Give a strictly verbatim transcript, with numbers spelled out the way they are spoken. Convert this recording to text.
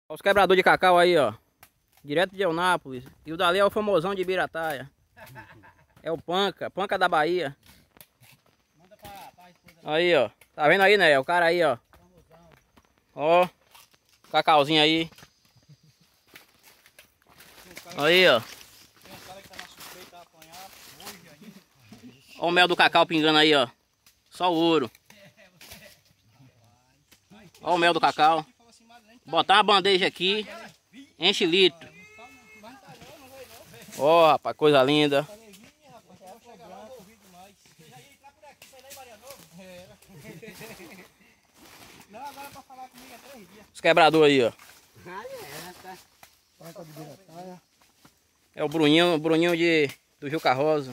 Os quebradores de cacau aí, ó. Direto de Eunápolis. E o dali é o famosão de Ibirataia. É o Panca, Panca da Bahia. Aí, ó. Tá vendo aí, né? O cara aí, ó. Ó. Cacauzinho aí. Aí, ó. Ó o mel do cacau pingando aí, ó. Só o ouro. Ó o mel do cacau. Botar uma bandeja aqui. Enche litro. Ó, rapaz, coisa linda. Os quebradores aí, ó. É o Bruninho, o Bruninho de, do Rio Carroza.